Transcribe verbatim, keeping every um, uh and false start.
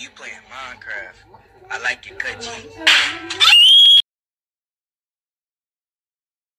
You playing Minecraft. I like your cut, G.